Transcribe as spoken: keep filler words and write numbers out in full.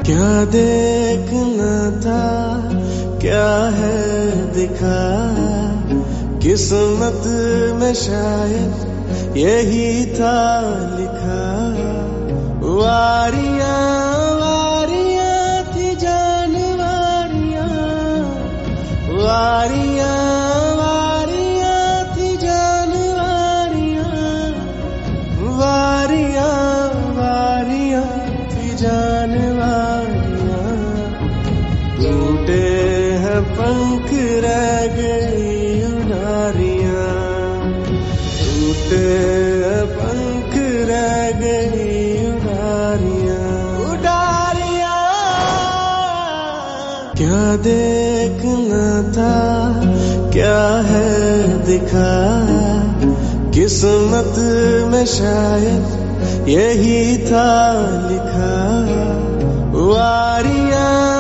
क्या देखना था, क्या है दिखा, किस्मत में शायद यही था लिखा। वारियां वारियां थी जान वारियां, वारियां वारियां थी जान वारियां, वारियां वारियां थी जान वारियां। टूटे हैं पंख रह गई उड़ारियां, टूटे हैं पंख रह गई उड़ारियां, उड़ारियां। क्या देखना था, क्या है दिखा, किस्मत में शायद यही था लिखा। वारियां